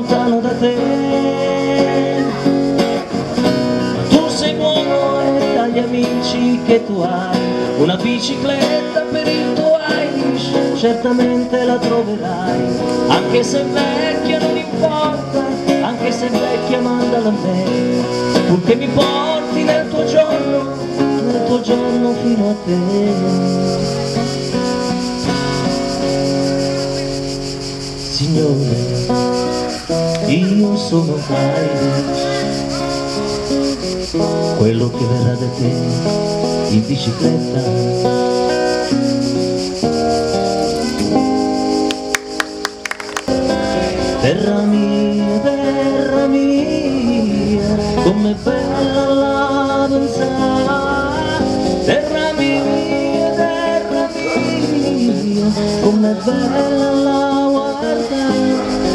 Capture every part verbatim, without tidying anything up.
lontano da te. Tu sei buono e dagli amici che tu hai una bicicletta per il tuo Irish, certamente la troverai, anche se è vecchia non importa, anche se è vecchia mandala a me, purché mi porti nel tuo giorno, nel tuo giorno fino a te. Signore, io sono Irish, quello che verrà da te in bicicletta. Terra mia, terra mia, com'è bella la pensare. Terra mia, terra mia, com'è bella la guardare.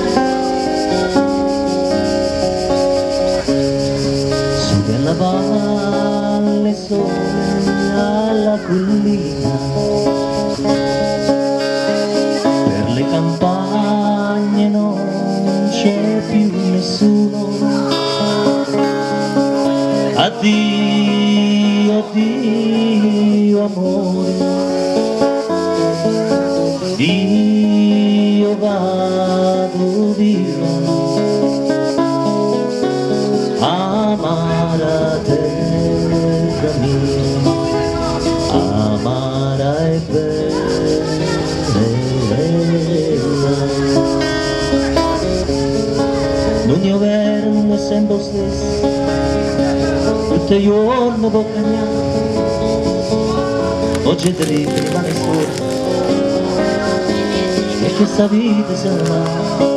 Su della valle sole alla collina, per le campagne non c'è più nessuno. Addio, addio amore, io vado via, amara terra mia, amara e bella. Ogni verno è sempre lo stesso, tutti i giorni può cambiare. Oggi è terribile ma è solo, e questa vita se ne va.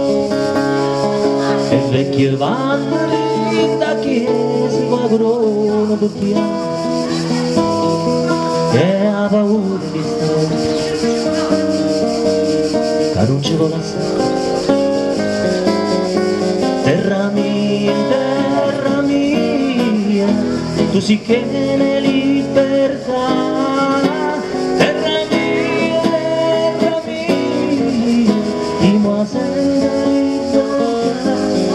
E vecchie vanno lì da chiesa con la corona per piano, che ha paura di stare, che non ci vuole assare. Terra mia, terra mia, tu sì che ne libertà. Terra mia, terra mia, ti muovi sempre libertà.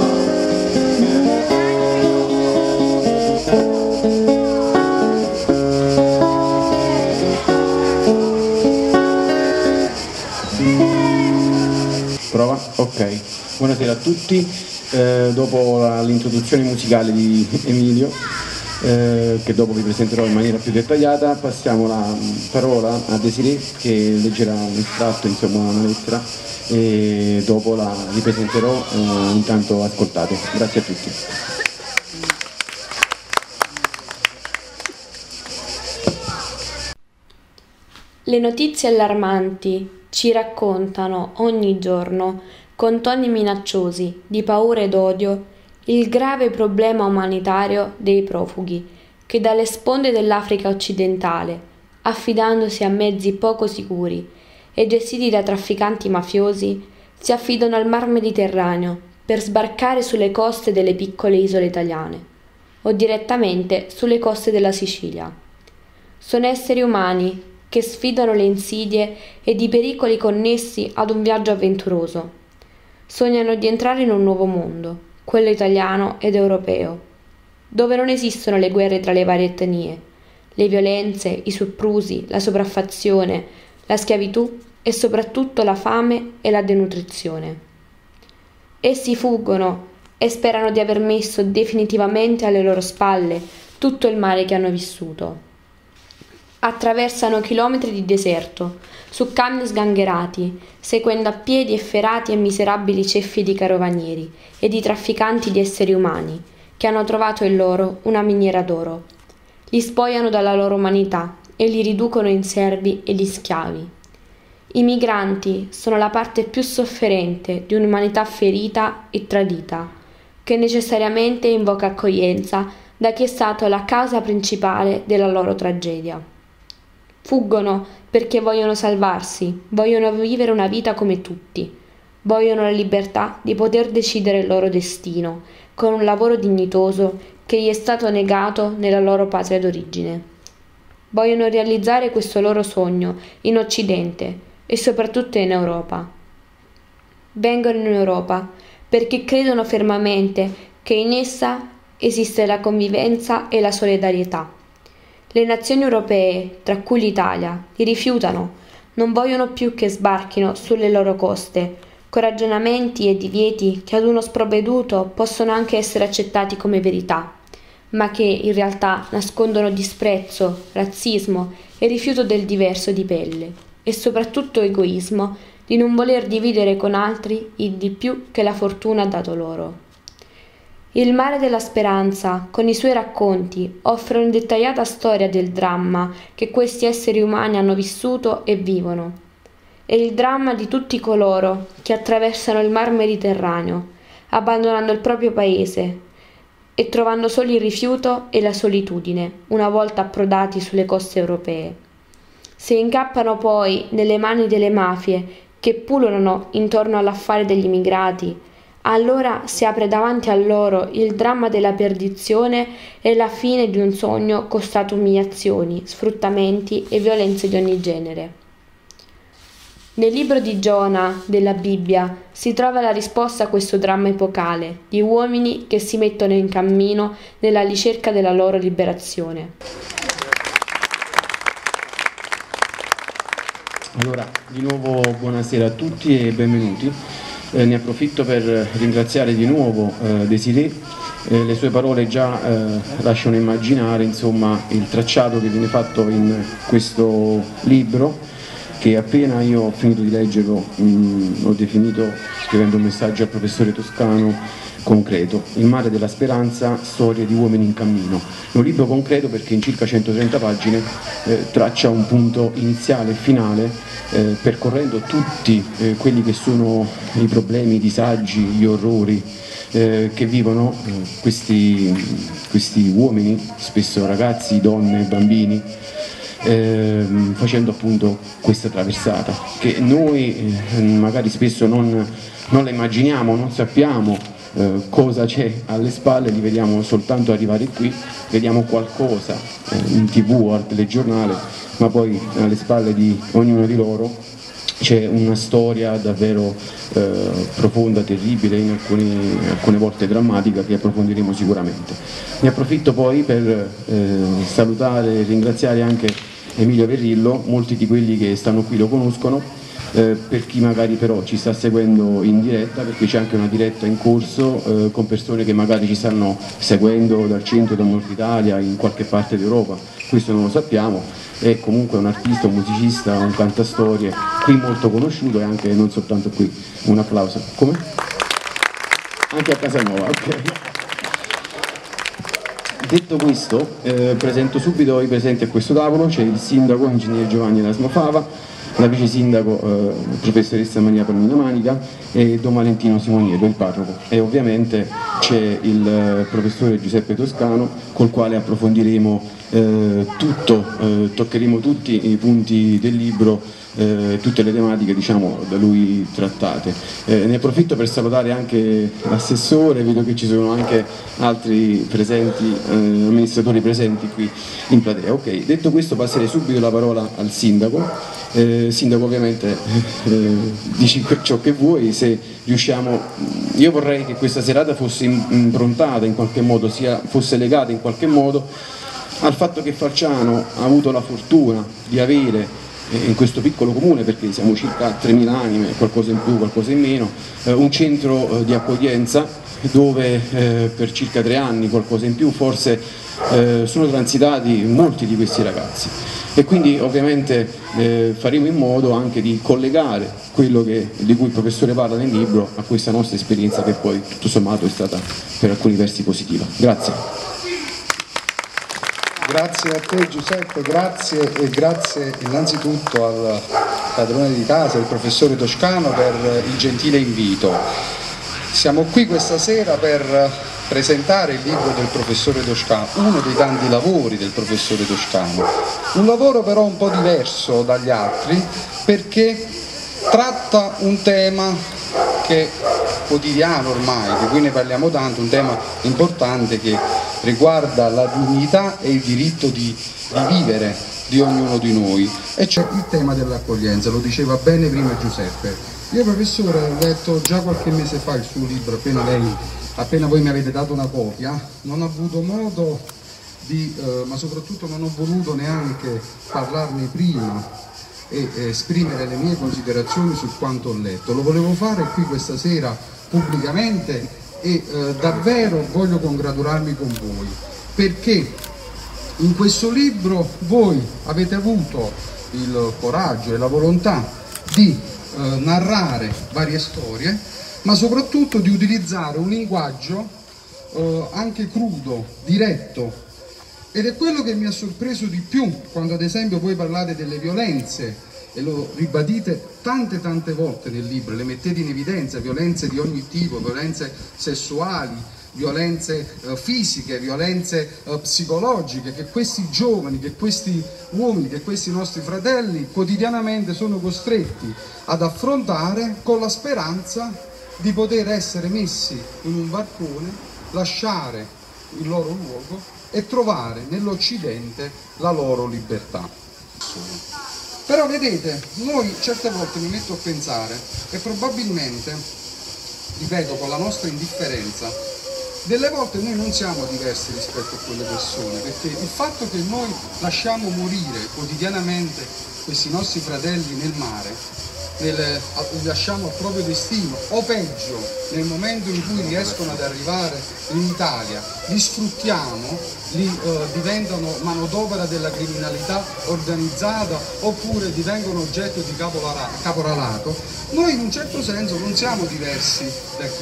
Prova? Ok. Buonasera a tutti. Eh, dopo l'introduzione musicale di Emilio, eh, che dopo vi presenterò in maniera più dettagliata, passiamo la parola a Desiree che leggerà un estratto, insomma una lettera, e dopo la ripresenterò. Eh, intanto ascoltate. Grazie a tutti. Le notizie allarmanti ci raccontano ogni giorno, con toni minacciosi, di paura ed odio, il grave problema umanitario dei profughi, che dalle sponde dell'Africa occidentale, affidandosi a mezzi poco sicuri e gestiti da trafficanti mafiosi, si affidano al Mar Mediterraneo per sbarcare sulle coste delle piccole isole italiane, o direttamente sulle coste della Sicilia. Sono esseri umani che sfidano le insidie ed i pericoli connessi ad un viaggio avventuroso. Sognano di entrare in un nuovo mondo, quello italiano ed europeo, dove non esistono le guerre tra le varie etnie, le violenze, i soprusi, la sopraffazione, la schiavitù e soprattutto la fame e la denutrizione. Essi fuggono e sperano di aver messo definitivamente alle loro spalle tutto il male che hanno vissuto. Attraversano chilometri di deserto, su camion sgangherati, seguendo a piedi efferati e miserabili ceffi di carovanieri e di trafficanti di esseri umani, che hanno trovato in loro una miniera d'oro. Li spogliano dalla loro umanità e li riducono in servi e gli schiavi. I migranti sono la parte più sofferente di un'umanità ferita e tradita, che necessariamente invoca accoglienza da chi è stato la causa principale della loro tragedia. Fuggono perché vogliono salvarsi, vogliono vivere una vita come tutti, vogliono la libertà di poter decidere il loro destino con un lavoro dignitoso che gli è stato negato nella loro patria d'origine. Vogliono realizzare questo loro sogno in Occidente e soprattutto in Europa. Vengono in Europa perché credono fermamente che in essa esiste la convivenza e la solidarietà. Le nazioni europee, tra cui l'Italia, li rifiutano, non vogliono più che sbarchino sulle loro coste, con ragionamenti e divieti che ad uno sprovveduto possono anche essere accettati come verità, ma che in realtà nascondono disprezzo, razzismo e rifiuto del diverso di pelle, e soprattutto egoismo di non voler dividere con altri il di più che la fortuna ha dato loro. Il mare della speranza, con i suoi racconti, offre una dettagliata storia del dramma che questi esseri umani hanno vissuto e vivono. È il dramma di tutti coloro che attraversano il mar Mediterraneo, abbandonando il proprio paese e trovando solo il rifiuto e la solitudine, una volta approdati sulle coste europee. Se incappano poi nelle mani delle mafie che pullulano intorno all'affare degli immigrati, allora si apre davanti a loro il dramma della perdizione e la fine di un sogno costato umiliazioni, sfruttamenti e violenze di ogni genere. Nel libro di Giona della Bibbia si trova la risposta a questo dramma epocale di uomini che si mettono in cammino nella ricerca della loro liberazione. Allora, di nuovo buonasera a tutti e benvenuti. Eh, ne approfitto per ringraziare di nuovo eh, Desirée. Eh, le sue parole già eh, lasciano immaginare, insomma, il tracciato che viene fatto in questo libro, che appena io ho finito di leggerlo mh, ho definito, scrivendo un messaggio al professore Toscano, concreto. Il mare della speranza, storie di uomini in cammino. È un libro concreto perché in circa centotrenta pagine eh, traccia un punto iniziale e finale, eh, percorrendo tutti eh, quelli che sono i problemi, i disagi, gli orrori eh, che vivono eh, questi, questi uomini, spesso ragazzi, donne, bambini, eh, facendo appunto questa traversata che noi eh, magari spesso non, non la immaginiamo, non sappiamo Eh, cosa c'è alle spalle, li vediamo soltanto arrivare qui, vediamo qualcosa eh, in tv o al telegiornale, ma poi alle spalle di ognuno di loro c'è una storia davvero eh, profonda, terribile, in alcune, alcune volte drammatica, che approfondiremo sicuramente. Ne approfitto poi per eh, salutare e ringraziare anche Emilio Verrillo. Molti di quelli che stanno qui lo conoscono. Eh, per chi magari però ci sta seguendo in diretta, perché c'è anche una diretta in corso eh, con persone che magari ci stanno seguendo dal centro, dal nord Italia, in qualche parte d'Europa, questo non lo sappiamo. È comunque un artista, un musicista, un cantastorie qui molto conosciuto e anche non soltanto qui. Un applauso. Come? Anche a Casanova, ok. Detto questo, eh, presento subito i presenti a questo tavolo. C'è il sindaco, ingegner Giovanni Erasmo Fava, la vice sindaco eh, professoressa Maria Palmina Manica e Don Valentino Simoniello, il parroco, e ovviamente c'è il eh, professore Giuseppe Toscano, col quale approfondiremo eh, tutto, eh, toccheremo tutti i punti del libro, eh, tutte le tematiche, diciamo, da lui trattate. Eh, ne approfitto per salutare anche l'assessore, vedo che ci sono anche altri presenti, eh, amministratori presenti qui in platea. Ok, detto questo passerei subito la parola al sindaco. Eh, sindaco, ovviamente eh, dici ciò che vuoi. Se riusciamo, io vorrei che questa serata fosse improntata in qualche modo, sia, fosse legata in qualche modo al fatto che Falciano ha avuto la fortuna di avere eh, in questo piccolo comune, perché siamo circa tremila anime, qualcosa in più, qualcosa in meno, eh, un centro eh, di accoglienza dove eh, per circa tre anni, qualcosa in più, forse eh, sono transitati molti di questi ragazzi. E quindi ovviamente eh, faremo in modo anche di collegare quello che, di cui il professore parla nel libro a questa nostra esperienza, che poi tutto sommato è stata per alcuni versi positiva. Grazie. Grazie a te Giuseppe, grazie e grazie innanzitutto al padrone di casa, il professore Toscano, per il gentile invito. Siamo qui questa sera per presentare il libro del professore Toscano, uno dei tanti lavori del professore Toscano, un lavoro però un po' diverso dagli altri perché tratta un tema che è quotidiano ormai, di cui ne parliamo tanto, un tema importante che riguarda la dignità e il diritto di, di vivere di ognuno di noi, e cioè il tema dell'accoglienza. Lo diceva bene prima Giuseppe. Io professore ho letto già qualche mese fa il suo libro, appena, lei, appena voi mi avete dato una copia, non ho avuto modo di, eh, ma soprattutto non ho voluto neanche parlarne prima e eh, esprimere le mie considerazioni su quanto ho letto. Lo volevo fare qui questa sera pubblicamente e eh, davvero voglio congratularmi con voi, perché in questo libro voi avete avuto il coraggio e la volontà di eh, narrare varie storie, ma soprattutto di utilizzare un linguaggio eh, anche crudo, diretto, ed è quello che mi ha sorpreso di più quando ad esempio voi parlate delle violenze e lo ribadite tante tante volte nel libro, le mettete in evidenza, violenze di ogni tipo, violenze sessuali, violenze eh, fisiche, violenze eh, psicologiche che questi giovani, che questi uomini, che questi nostri fratelli quotidianamente sono costretti ad affrontare con la speranza di poter essere messi in un barcone, lasciare il loro luogo e trovare nell'Occidente la loro libertà. Però vedete, noi certe volte mi metto a pensare che probabilmente, ripeto, con la nostra indifferenza, delle volte noi non siamo diversi rispetto a quelle persone, perché il fatto che noi lasciamo morire quotidianamente questi nostri fratelli nel mare, nel, li lasciamo al proprio destino, o peggio, nel momento in cui riescono ad arrivare in Italia, li sfruttiamo, li, eh, diventano manodopera della criminalità organizzata oppure divengono oggetto di caporalato, noi in un certo senso non siamo diversi da chi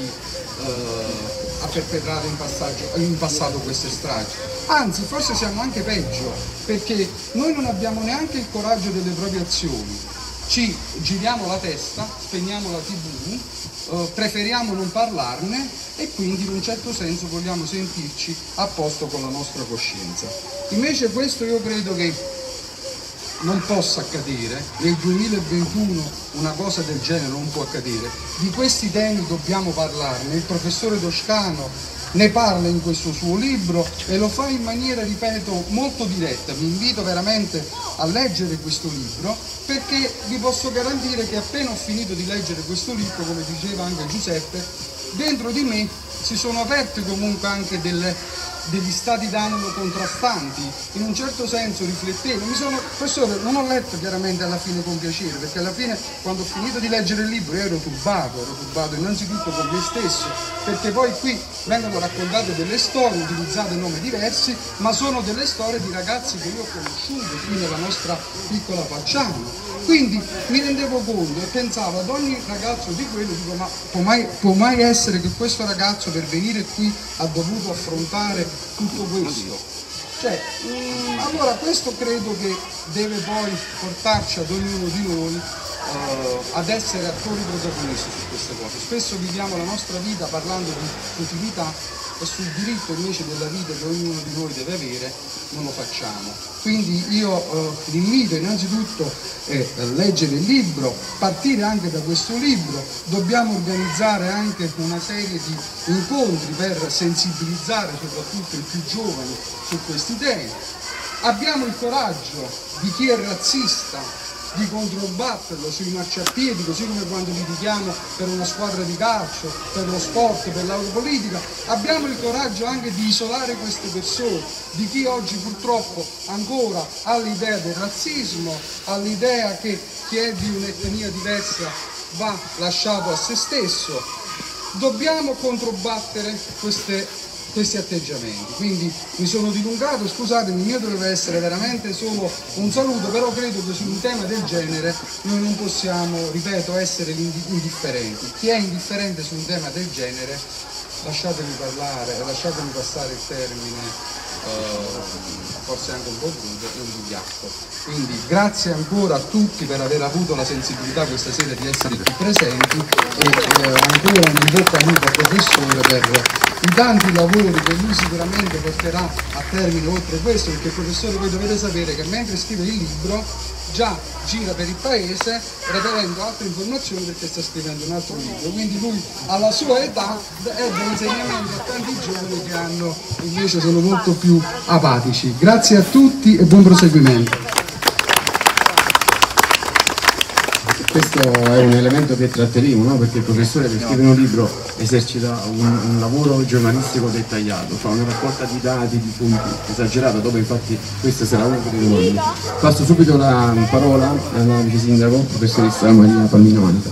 eh, ha perpetrato in, passaggio, in passato queste stragi, anzi forse siamo anche peggio, perché noi non abbiamo neanche il coraggio delle proprie azioni, ci giriamo la testa, spegniamo la tivù, eh, preferiamo non parlarne e quindi in un certo senso vogliamo sentirci a posto con la nostra coscienza. Invece questo io credo che non possa accadere, nel duemilaventuno una cosa del genere non può accadere, di questi temi dobbiamo parlarne, il professore Toscano ne parla in questo suo libro e lo fa in maniera, ripeto, molto diretta. Vi invito veramente a leggere questo libro, perché vi posso garantire che appena ho finito di leggere questo libro, come diceva anche Giuseppe, dentro di me si sono aperte comunque anche delle, degli stati d'animo contrastanti, in un certo senso riflettevo, mi sono, professore, non ho letto chiaramente alla fine con piacere, perché alla fine quando ho finito di leggere il libro ero turbato, ero turbato innanzitutto con me stesso, perché poi qui vengono raccontate delle storie, utilizzate nomi diversi, ma sono delle storie di ragazzi che io ho conosciuto qui nella nostra piccola Facciano. Quindi mi rendevo conto e pensavo ad ogni ragazzo di quello, dico, ma può mai, può mai essere che questo ragazzo per venire qui ha dovuto affrontare tutto questo? Cioè, mh, allora questo credo che deve poi portarci ad ognuno di noi uh, ad essere attori protagonisti su queste cose. Spesso viviamo la nostra vita parlando di futilità e sul diritto invece della vita che ognuno di noi deve avere non lo facciamo. Quindi io uh, vi invito innanzitutto eh, a leggere il libro, partire anche da questo libro, dobbiamo organizzare anche una serie di incontri per sensibilizzare soprattutto i più giovani su questi temi. Abbiamo il coraggio di chi è razzista di controbatterlo sui marciapiedi, così come quando litighiamo per una squadra di calcio, per lo sport, per la politica. Abbiamo il coraggio anche di isolare queste persone, di chi oggi purtroppo ancora ha l'idea del razzismo, ha l'idea che chi è di un'etnia diversa va lasciato a se stesso. Dobbiamo controbattere queste questi atteggiamenti. Quindi mi sono dilungato, scusatemi, il mio doveva essere veramente solo un saluto, però credo che su un tema del genere noi non possiamo, ripeto, essere indifferenti. Chi è indifferente su un tema del genere, lasciatemi parlare, lasciatemi passare il termine, eh, forse anche un po' crudo, è un vigliacco. Quindi grazie ancora a tutti per aver avuto la sensibilità questa sera di essere qui presenti e eh, ancora un bocca al lupo al professore per i tanti lavori che lui sicuramente porterà a termine oltre questo, perché il professore, voi dovete sapere che mentre scrive il libro già gira per il paese reperendo altre informazioni perché sta scrivendo un altro libro, quindi lui alla sua età è da insegnamento a tanti giovani che hanno invece sono molto più apatici. Grazie a tutti e buon proseguimento. questo è un elemento che tratteremo, no? Perché il professore per scrivere un libro esercita un, un lavoro giornalistico dettagliato, fa una raccolta di dati, di punti esagerata, dopo infatti questa sarà una delle domande. Passo subito la parola alla vice sindaco, professoressa Maria Palmino Manica.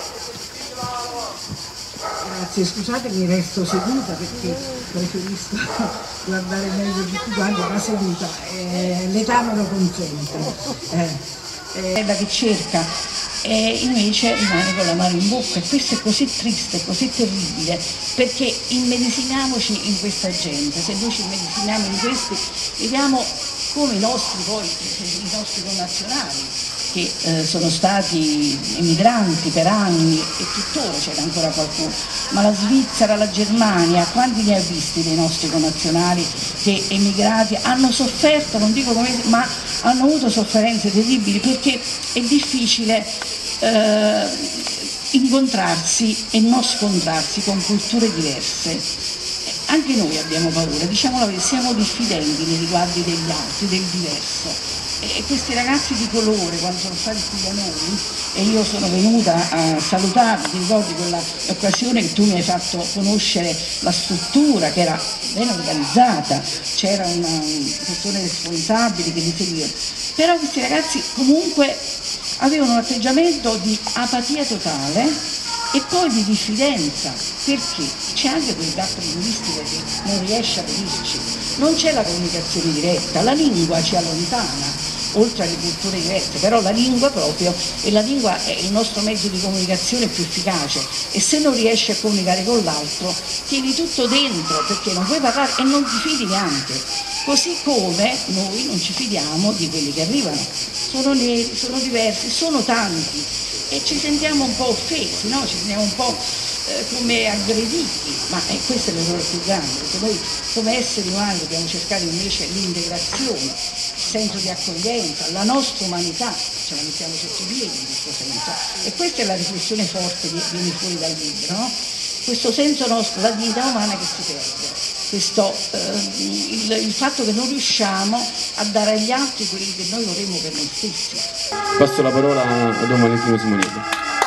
Grazie, scusatemi, resto seduta perché preferisco guardare meglio tutti quanti la seduta, eh, l'età me lo consente. Eh. È la che cerca e invece rimane con la mano in bocca, e questo è così triste, così terribile, perché immedesimiamoci in questa gente. Se noi ci immedesimiamo in questi, vediamo come i nostri poi, i nostri connazionali che eh, sono stati emigranti per anni e tuttora c'era ancora qualcuno, ma la Svizzera, la Germania, quanti ne ha visti dei nostri connazionali che emigrati hanno sofferto, non dico come, ma hanno avuto sofferenze terribili, perché è difficile eh, incontrarsi e non scontrarsi con culture diverse. Anche noi abbiamo paura, diciamo la verità, siamo diffidenti nei riguardi degli altri, del diverso. E questi ragazzi di colore, quando sono stati qui da noi, e io sono venuta a salutarli, ti ricordi quella occasione che tu mi hai fatto conoscere la struttura, che era ben organizzata, c'era una persone responsabili che li seguivano, però questi ragazzi comunque avevano un atteggiamento di apatia totale e poi di diffidenza, perché c'è anche quel gatto linguistico che non riesce a venirci, non c'è la comunicazione diretta, la lingua ci allontana, oltre alle culture diverse, però la lingua proprio, e la lingua è il nostro mezzo di comunicazione più efficace, e se non riesci a comunicare con l'altro tieni tutto dentro, perché non puoi parlare e non ti fidi neanche, così come noi non ci fidiamo di quelli che arrivano, sono neri, sono diversi, sono tanti e ci sentiamo un po' offesi, no? Ci sentiamo un po' eh, come aggrediti, ma eh, questo è l'errore più grande, perché noi come esseri umani dobbiamo cercare invece l'integrazione, il senso di accoglienza, la nostra umanità, ce la mettiamo sotto i piedi in questo senso, e questa è la riflessione forte che viene fuori dal libro, no? Questo senso nostro, la dignità umana che si perde, questo, eh, il, il fatto che non riusciamo a dare agli altri quelli che noi vorremmo per noi stessi. Passo la parola a Don Valentino Simoniello.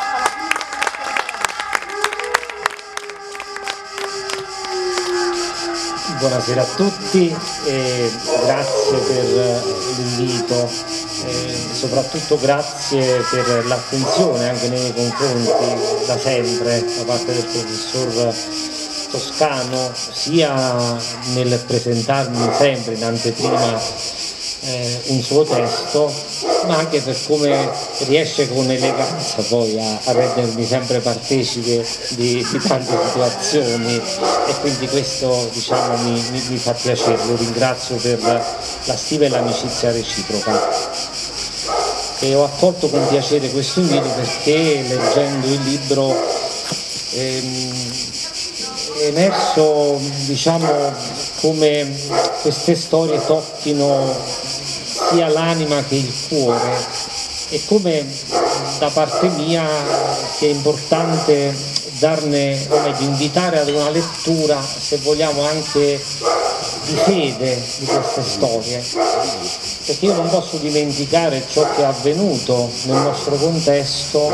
Buonasera a tutti e grazie per l'invito e soprattutto grazie per l'attenzione anche nei miei confronti da sempre da parte del professor Toscano, sia nel presentarmi sempre in anteprima eh, un suo testo, ma anche per come riesce con eleganza poi a, a rendermi sempre partecipe di, di tante situazioni, e quindi questo, diciamo, mi, mi, mi fa piacere, lo ringrazio per la stima e l'amicizia reciproca. E ho accolto con piacere questo invito perché leggendo il libro ehm, è emerso, diciamo, come queste storie tocchino sia l'anima che il cuore, e come da parte mia sia importante darne, o meglio, invitare ad una lettura, se vogliamo anche di fede, di queste storie, perché io non posso dimenticare ciò che è avvenuto nel nostro contesto,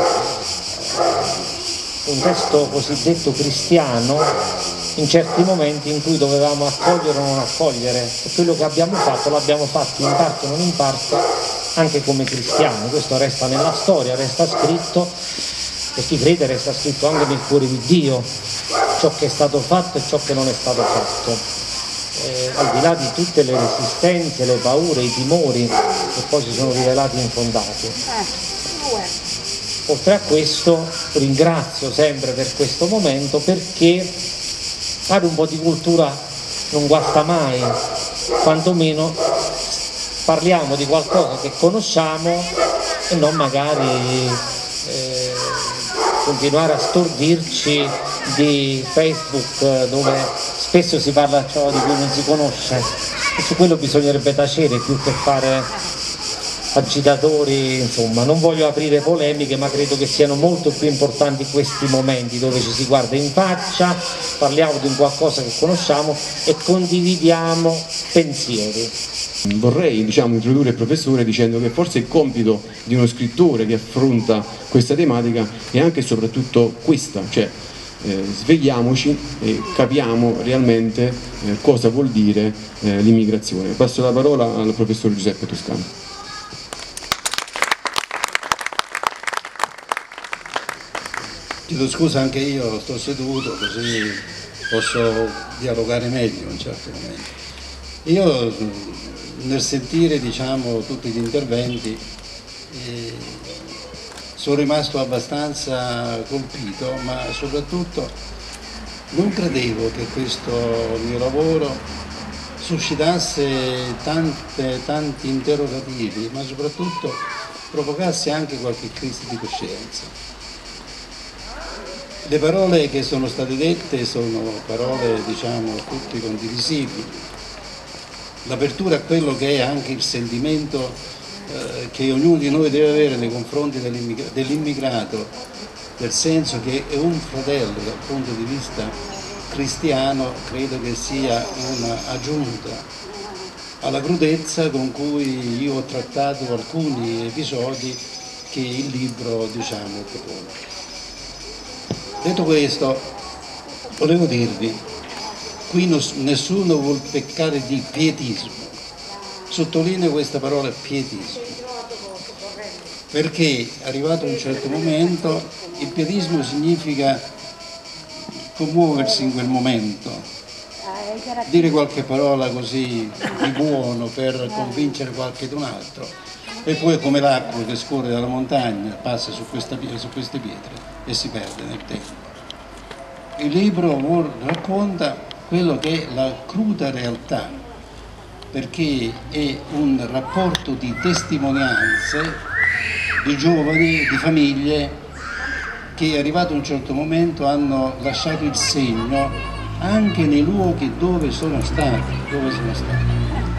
un testo cosiddetto cristiano, in certi momenti in cui dovevamo accogliere o non accogliere, e quello che abbiamo fatto l'abbiamo fatto in parte o non in parte anche come cristiani. Questo resta nella storia, resta scritto, e chi crede resta scritto anche nel cuore di Dio, ciò che è stato fatto e ciò che non è stato fatto, eh, al di là di tutte le resistenze, le paure, i timori che poi si sono rivelati infondati. Oltre a questo ringrazio sempre per questo momento, perché fare un po' di cultura non guasta mai, quantomeno parliamo di qualcosa che conosciamo e non magari eh, continuare a stordirci di Facebook, dove spesso si parla di ciò di cui non si conosce, e su quello bisognerebbe tacere più che fare agitatori, insomma non voglio aprire polemiche, ma credo che siano molto più importanti questi momenti dove ci si guarda in faccia, parliamo di un qualcosa che conosciamo e condividiamo pensieri. Vorrei diciamo, introdurre il professore dicendo che forse il compito di uno scrittore che affronta questa tematica è anche e soprattutto questa, cioè eh, svegliamoci e capiamo realmente eh, cosa vuol dire eh, l'immigrazione. Passo la parola al professor Giuseppe Toscano. Chiedo scusa, anche io sto seduto così posso dialogare meglio in certi momenti. Io nel sentire diciamo, tutti gli interventi eh, sono rimasto abbastanza colpito, ma soprattutto non credevo che questo mio lavoro suscitasse tante, tanti interrogativi, ma soprattutto provocasse anche qualche crisi di coscienza. Le parole che sono state dette sono parole, diciamo, tutte condivisibili. L'apertura a quello che è anche il sentimento eh, che ognuno di noi deve avere nei confronti dell'immigrato, nel senso che è un fratello dal punto di vista cristiano, credo che sia un'aggiunta alla crudezza con cui io ho trattato alcuni episodi che il libro, diciamo, propone. Detto questo, volevo dirvi, qui nessuno vuol peccare di pietismo, sottolineo questa parola pietismo, perché arrivato un certo momento il pietismo significa commuoversi in quel momento, dire qualche parola così di buono per convincere qualcun altro e poi come l'acqua che scorre dalla montagna passa su, questa, su queste pietre e si perde nel tempo. Il libro racconta quello che è la cruda realtà, perché è un rapporto di testimonianze di giovani, di famiglie che arrivato a un certo momento hanno lasciato il segno anche nei luoghi dove sono stati, dove sono stati.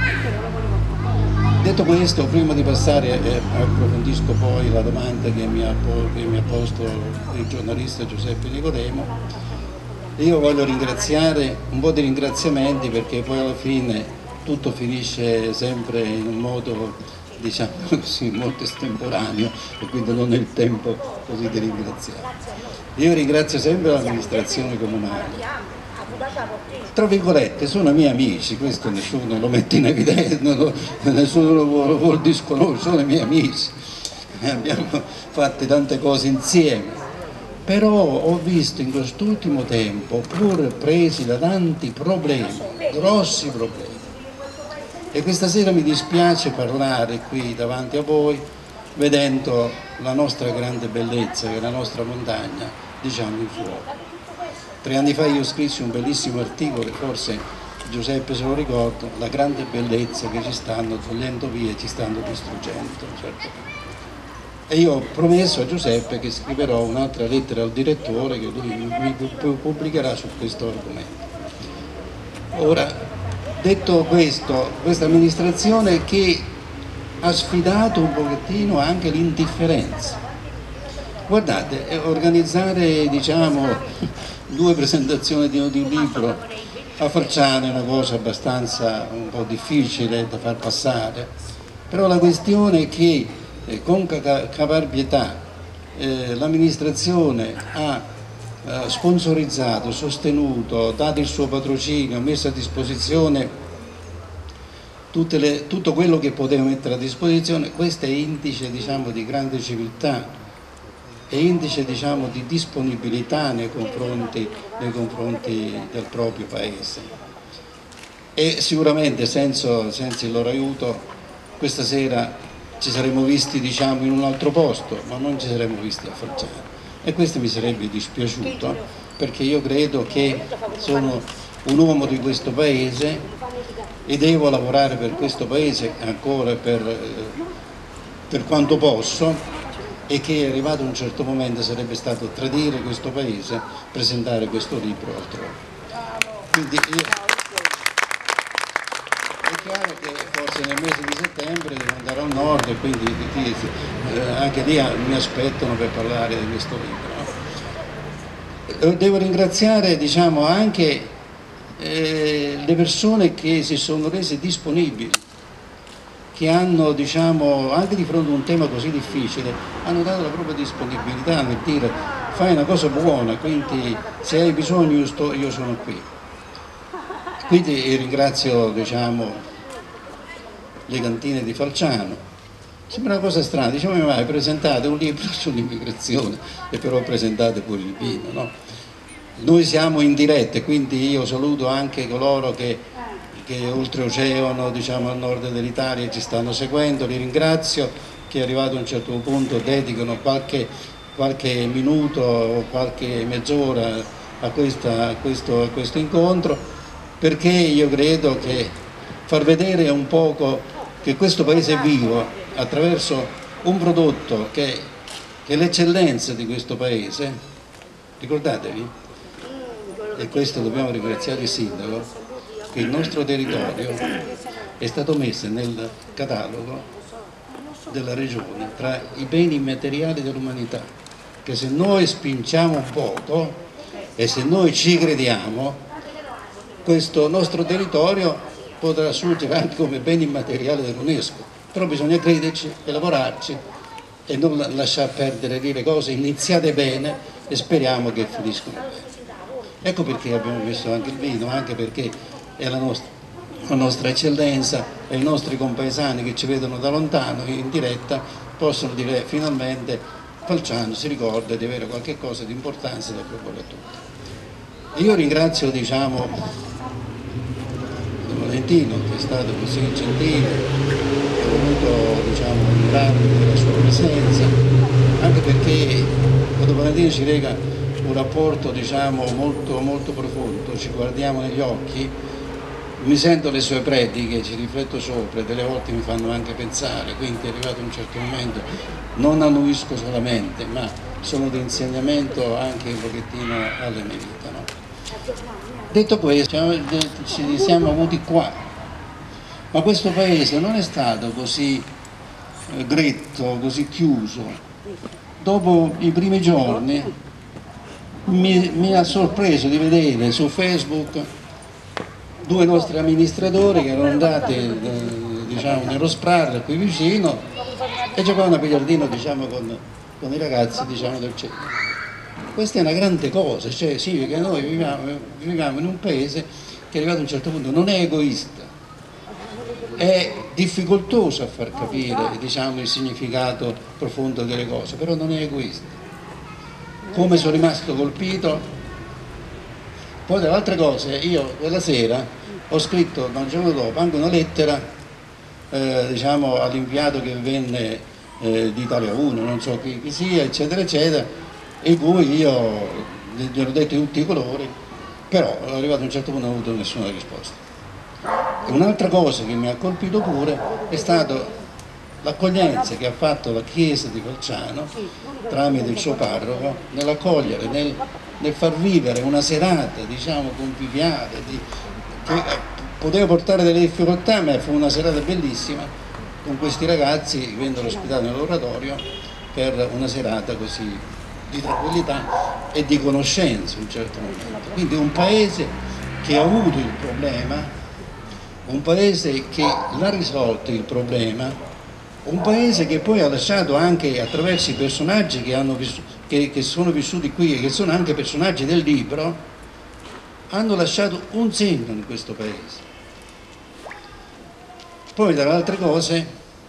Detto questo, prima di passare, eh, approfondisco poi la domanda che mi, ha, che mi ha posto il giornalista Giuseppe Nicodemo, io voglio ringraziare, un po' di ringraziamenti perché poi alla fine tutto finisce sempre in un modo, diciamo così, molto estemporaneo e quindi non è il tempo così di ringraziare. Io ringrazio sempre l'amministrazione comunale. Tra virgolette sono miei amici, questo nessuno lo mette in evidenza, no, nessuno lo vuole, vuole disconoscere, sono i miei amici, abbiamo fatto tante cose insieme, però ho visto in quest'ultimo tempo, pur presi da tanti problemi, grossi problemi, e questa sera mi dispiace parlare qui davanti a voi vedendo la nostra grande bellezza, che è la nostra montagna, diciamo in fuoco. Tre anni fa io scrissi un bellissimo articolo, forse Giuseppe se lo ricorda, la grande bellezza che ci stanno togliendo via e ci stanno distruggendo. Certo. E io ho promesso a Giuseppe che scriverò un'altra lettera al direttore che lui mi pubblicherà su questo argomento. Ora, detto questo, questa amministrazione che ha sfidato un pochettino anche l'indifferenza. Guardate, organizzare, diciamo, due presentazioni di, di un libro a Falciano è una cosa abbastanza un po' difficile da far passare, però la questione è che eh, con caparbietà eh, l'amministrazione ha eh, sponsorizzato, sostenuto, dato il suo patrocinio, messo a disposizione tutte le, tutto quello che poteva mettere a disposizione. Questo è indice, diciamo, di grande civiltà, è indice, diciamo, di disponibilità nei confronti, nei confronti del proprio paese. E sicuramente senza, senza il loro aiuto questa sera ci saremmo visti, diciamo, in un altro posto, ma non ci saremmo visti a Falciano. E questo mi sarebbe dispiaciuto, perché io credo che sono un uomo di questo paese e devo lavorare per questo paese ancora per, per quanto posso, e che arrivato a un certo momento sarebbe stato tradire questo paese, presentare questo libro altrove. Quindi io... chiaro che forse nel mese di settembre devo andare al nord e quindi eh, anche lì mi aspettano per parlare di questo libro. Devo ringraziare, diciamo, anche eh, le persone che si sono rese disponibili, che hanno, diciamo, anche di fronte a un tema così difficile, hanno dato la propria disponibilità nel dire fai una cosa buona, quindi se hai bisogno io, sto, io sono qui. Quindi ringrazio, diciamo, le cantine di Falciano. Sembra una cosa strana, diciamo, mai presentate un libro sull'immigrazione e però presentate pure il vino, no? Noi siamo in diretta e quindi io saluto anche coloro che, che oltreoceano, diciamo, al nord dell'Italia ci stanno seguendo, li ringrazio, che arrivato a un certo punto dedicano qualche, qualche minuto o qualche mezz'ora a, questa, a, questo, a questo incontro, perché io credo che far vedere un poco che questo paese è vivo attraverso un prodotto che, che è l'eccellenza di questo paese, ricordatevi, e questo dobbiamo ringraziare il sindaco, che il nostro territorio è stato messo nel catalogo della regione tra i beni immateriali dell'umanità, che se noi spingiamo un poco e se noi ci crediamo, questo nostro territorio potrà assurgere anche come bene immateriale dell'UNESCO, però bisogna crederci e lavorarci e non lasciar perdere le cose iniziate bene e speriamo che finiscono bene. Ecco perché abbiamo messo anche il vino, anche perché è la nostra, la nostra eccellenza e i nostri compaesani che ci vedono da lontano in diretta possono dire finalmente Falciano si ricorda di avere qualche cosa di importanza da proporre a tutti. Io ringrazio, diciamo, Valentino, che è stato così gentile, che ha voluto, diciamo, onorarmi della sua presenza, anche perché quando Valentino ci lega un rapporto, diciamo, molto, molto profondo, ci guardiamo negli occhi, mi sento le sue prediche, ci rifletto sopra e delle volte mi fanno anche pensare, quindi è arrivato un certo momento, non annuisco solamente, ma sono di insegnamento anche un pochettino alle mie vite, no? Detto questo, ci siamo avuti qua, ma questo paese non è stato così gretto, così chiuso. Dopo i primi giorni mi, mi ha sorpreso di vedere su Facebook due nostri amministratori che erano andati eh, diciamo, nello Sprar qui vicino e giocavano a biliardino, diciamo, con, con i ragazzi, diciamo, del centro. Questa è una grande cosa, cioè sì, che noi viviamo, viviamo in un paese che arrivato a un certo punto non è egoista, è difficoltoso a far capire, diciamo, il significato profondo delle cose, però non è egoista. Come sono rimasto colpito, poi delle altre cose, io quella sera ho scritto da un giorno dopo anche una lettera eh, diciamo, all'inviato che venne eh, di Italia uno, non so chi, chi sia, eccetera, eccetera, in cui io gli ho detto tutti i colori, però arrivato a un certo punto non ho avuto nessuna risposta. E un'altra cosa che mi ha colpito pure è stata l'accoglienza che ha fatto la chiesa di Falciano tramite il suo parroco nell'accogliere, nel, nel far vivere una serata, diciamo, conviviale, di, che poteva portare delle difficoltà, ma fu una serata bellissima con questi ragazzi che vennero ospitati nell'oratorio per una serata così di tranquillità e di conoscenza in un certo momento. Quindi un paese che ha avuto il problema, un paese che l'ha risolto il problema, un paese che poi ha lasciato anche attraverso i personaggi che, hanno vissuto, che, che sono vissuti qui e che sono anche personaggi del libro, hanno lasciato un segno in questo paese. Poi dalle altre cose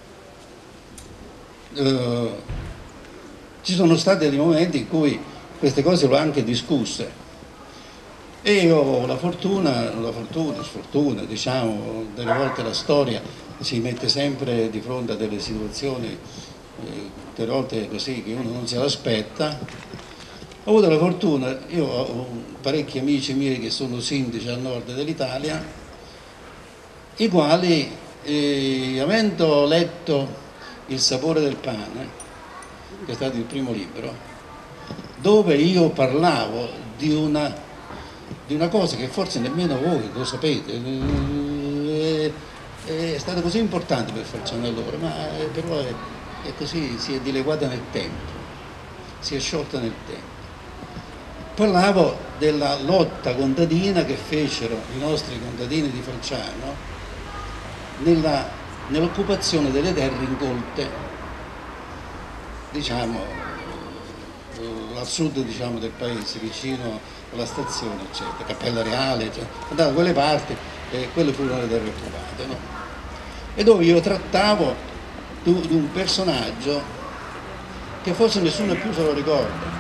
eh, ci sono stati dei momenti in cui queste cose le ho anche discusse e io ho la fortuna, la fortuna, sfortuna, diciamo, delle volte la storia ci mette sempre di fronte a delle situazioni eh, delle volte così che uno non se l'aspetta. Ho avuto la fortuna, io ho parecchi amici miei che sono sindaci al nord dell'Italia, i quali eh, avendo letto Il sapore del pane, che è stato il primo libro, dove io parlavo di una, di una cosa che forse nemmeno voi lo sapete, è stata così importante per Falciano allora, ma eh, però è, è così, si è dileguata nel tempo, si è sciolta nel tempo. Parlavo della lotta contadina che fecero i nostri contadini di Falciano nella, nell'occupazione delle terre incolte, diciamo, al sud, diciamo, del paese, vicino alla stazione, eccetera, Cappella Reale, eccetera. Da quelle parti, eh, quelle furono le terre occupate, no? E dove io trattavo di un personaggio che forse nessuno più se lo ricorda.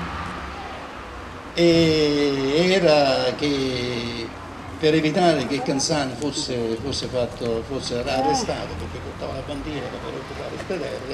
E era che per evitare che Canzani fosse, fosse, fatto, fosse arrestato perché portava la bandiera per occupare queste terre,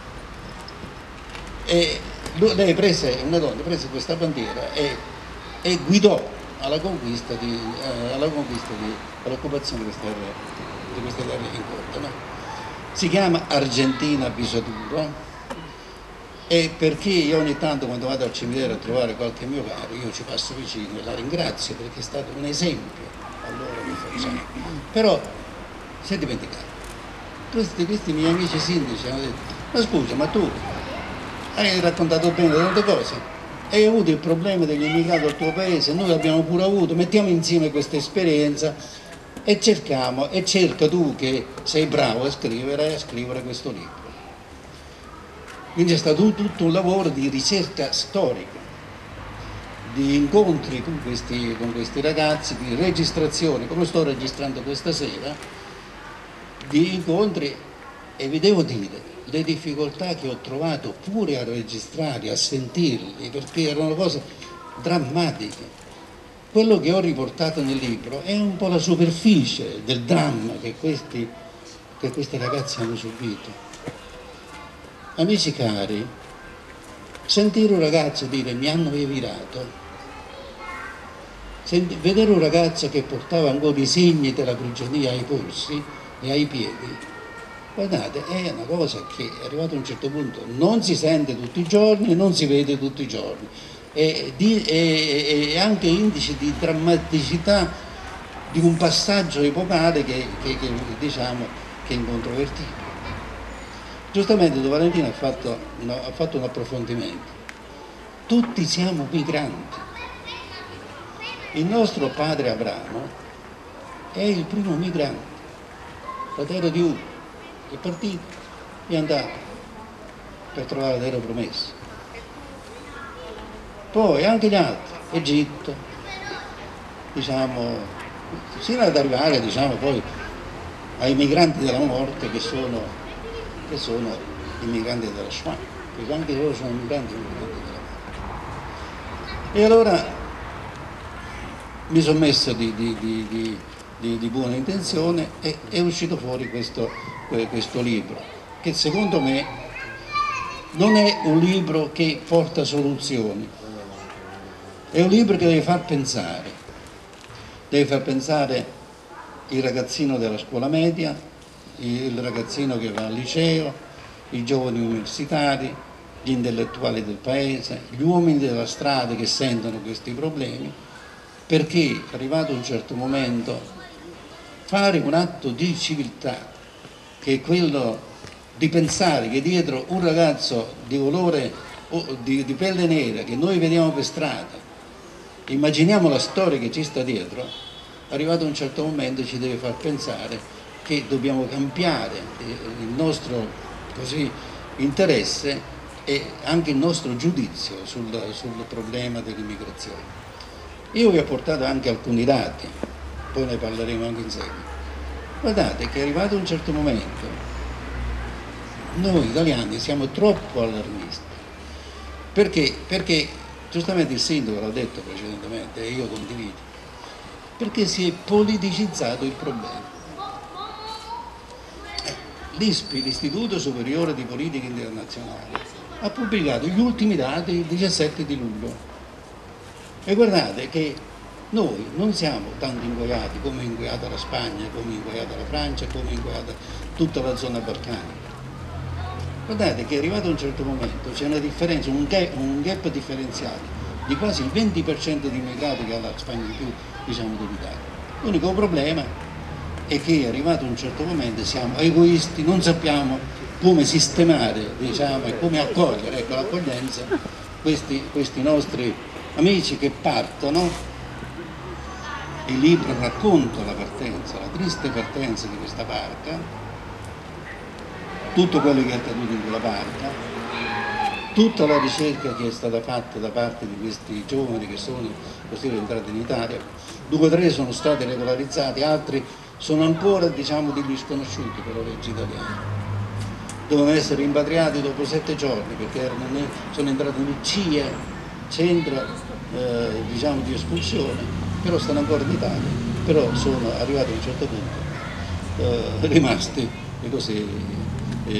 e lui, lei prese, una donna prese questa bandiera e, e guidò alla conquista di, eh, alla conquista di, all'occupazione di queste terre, di queste terre in corte, no? Si chiama Argentina Pisaturo. E perché io ogni tanto quando vado al cimitero a trovare qualche mio caro, io ci passo vicino e la ringrazio perché è stato un esempio a loro di Falciano. Però si è dimenticato. Questi, questi miei amici sindaci hanno detto: ma scusa, ma tu hai raccontato bene tante cose, hai avuto il problema degli immigrati al tuo paese, noi l'abbiamo pure avuto, mettiamo insieme questa esperienza e cerchiamo, e cerca tu che sei bravo a scrivere, a scrivere questo libro. Quindi è stato tutto un lavoro di ricerca storica, di incontri con questi, con questi ragazzi, di registrazione, come sto registrando questa sera, di incontri, e vi devo dire le difficoltà che ho trovato pure a registrare, a sentirli, perché erano cose drammatiche. Quello che ho riportato nel libro è un po' la superficie del dramma che questi, che questi ragazzi hanno subito. Amici cari, sentire un ragazzo dire mi hanno evirato, Senti, vedere un ragazzo che portava ancora i segni della prigionia ai polsi e ai piedi, guardate, è una cosa che è arrivato a un certo punto non si sente tutti i giorni e non si vede tutti i giorni, e, di, e, e anche indice di drammaticità di un passaggio epocale che, che, che diciamo che è incontrovertibile. Giustamente Don Valentino ha fatto, no, ha fatto un approfondimento. Tutti siamo migranti. Il nostro padre Abramo è il primo migrante, fratello di Ugo, è partito, è andato per trovare la terra promessa. Poi anche gli altri, Egitto, diciamo, sino ad arrivare, diciamo, poi ai migranti della morte che sono che sono i migranti della Shoah, perché anche loro sono migranti, migranti della morte. E allora mi sono messo di, di, di, di, di, di buona intenzione e è uscito fuori questo, questo libro, che secondo me non è un libro che porta soluzioni, è un libro che deve far pensare, deve far pensare il ragazzino della scuola media, il ragazzino che va al liceo, i giovani universitari, gli intellettuali del paese, gli uomini della strada che sentono questi problemi, perché arrivato un certo momento fare un atto di civiltà, che è quello di pensare che dietro un ragazzo di colore di, di pelle nera che noi vediamo per strada, immaginiamo la storia che ci sta dietro, arrivato un certo momento ci deve far pensare che dobbiamo cambiare il nostro così, interesse e anche il nostro giudizio sul, sul problema dell'immigrazione. Io vi ho portato anche alcuni dati, poi ne parleremo anche in seguito. Guardate che arrivato a un certo momento noi italiani siamo troppo allarmisti. Perché? Perché giustamente il sindaco l'ha detto precedentemente e io condivido, perché si è politicizzato il problema. L'I S P I, l'Istituto Superiore di Politica Internazionale, ha pubblicato gli ultimi dati il diciassette di luglio e guardate che noi non siamo tanto ingoiati come è ingoiata la Spagna, come è ingoiata la Francia, come è ingoiata tutta la zona balcanica. Guardate che arrivato a un certo momento c'è una differenza, un gap, un gap differenziale di quasi il venti per cento di immigrati che ha la Spagna in più, diciamo, dell'Italia. L'unico problema e che arrivato a un certo momento siamo egoisti, non sappiamo come sistemare, diciamo, e come accogliere, ecco, l'accoglienza, questi, questi nostri amici che partono. Il libro racconta la partenza, la triste partenza di questa barca, tutto quello che è accaduto in quella barca, tutta la ricerca che è stata fatta da parte di questi giovani che sono così entrati in Italia. Due o tre sono stati regolarizzati, altri sono ancora, diciamo, degli sconosciuti per la legge italiana. Devono essere rimpatriati dopo sette giorni perché erano, sono entrati nel C I E, centro eh, diciamo, di espulsione, però stanno ancora in Italia, però sono arrivati a un certo punto eh, rimasti e così, e,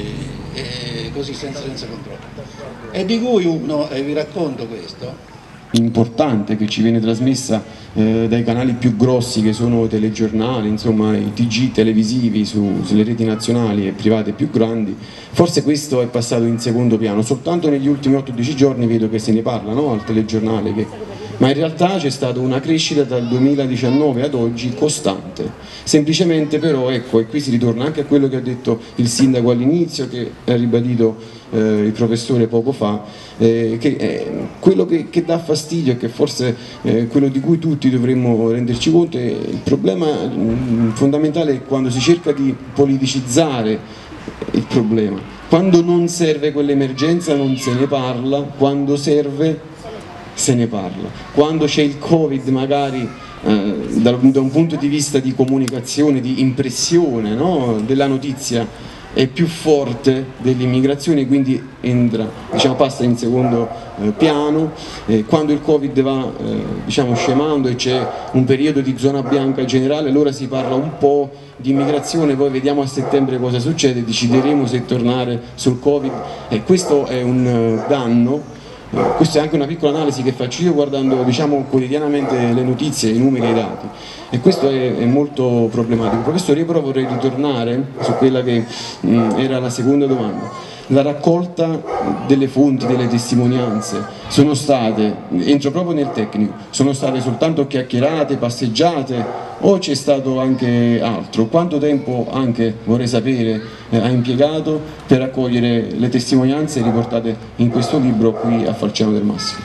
e così senza, senza controllo. E di cui uno, e vi racconto questo, importante che ci viene trasmessa eh, dai canali più grossi che sono i telegiornali, insomma i T G televisivi su, sulle reti nazionali e private più grandi, forse questo è passato in secondo piano. Soltanto negli ultimi otto dieci giorni vedo che se ne parla, no? Al telegiornale, che... ma in realtà c'è stata una crescita dal duemiladiciannove ad oggi costante, semplicemente però, ecco, e qui si ritorna anche a quello che ha detto il sindaco all'inizio, che ha ribadito eh, il professore poco fa, eh, che eh, quello che, che dà fastidio e che forse eh, quello di cui tutti dovremmo renderci conto è il problema mh, fondamentale è quando si cerca di politicizzare il problema, quando non serve quell'emergenza non se ne parla, quando serve se ne parla, quando c'è il Covid magari eh, da, da un punto di vista di comunicazione, di impressione, no? Della notizia è più forte dell'immigrazione, quindi entra, diciamo, passa in secondo eh, piano, eh, quando il Covid va eh, diciamo, scemando e c'è un periodo di zona bianca generale, allora si parla un po' di immigrazione, poi vediamo a settembre cosa succede, decideremo se tornare sul Covid, e questo è un uh, danno. Questa è anche una piccola analisi che faccio io guardando, diciamo, quotidianamente le notizie, i numeri e i dati, e questo è, è molto problematico. Professore, io però vorrei ritornare su quella che mh, era la seconda domanda. La raccolta delle fonti, delle testimonianze sono state, entro proprio nel tecnico, sono state soltanto chiacchierate, passeggiate o c'è stato anche altro? Quanto tempo anche, vorrei sapere, eh, ha impiegato per raccogliere le testimonianze riportate in questo libro qui a Falciano del Massimo?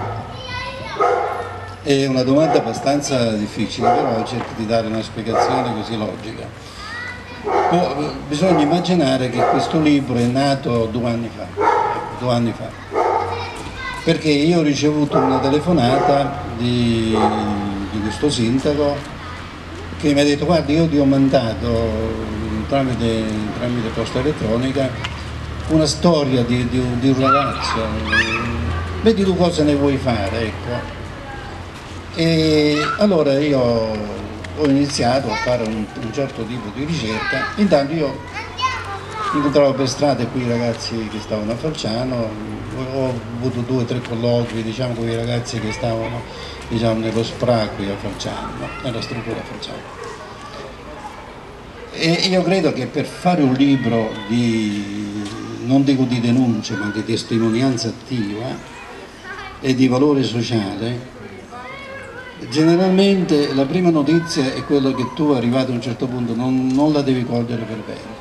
È una domanda abbastanza difficile, però cerco di dare una spiegazione così logica. Bisogna immaginare che questo libro è nato due anni fa, due anni fa, perché io ho ricevuto una telefonata di, di questo sindaco che mi ha detto: guarda, io ti ho mandato tramite, tramite posta elettronica una storia di, di, di un ragazzo, vedi tu cosa ne vuoi fare, ecco. E allora io ho iniziato a fare un, un certo tipo di ricerca. Intanto io incontravo per strada qui i ragazzi che stavano a Falciano, ho avuto due o tre colloqui, diciamo, con i ragazzi che stavano, diciamo, nello S P R A qui a Falciano, nella struttura a Falciano. E io credo che per fare un libro di, non dico di denuncia, ma di testimonianza attiva e di valore sociale, generalmente la prima notizia è quella che tu, arrivato a un certo punto, non, non la devi cogliere per vero.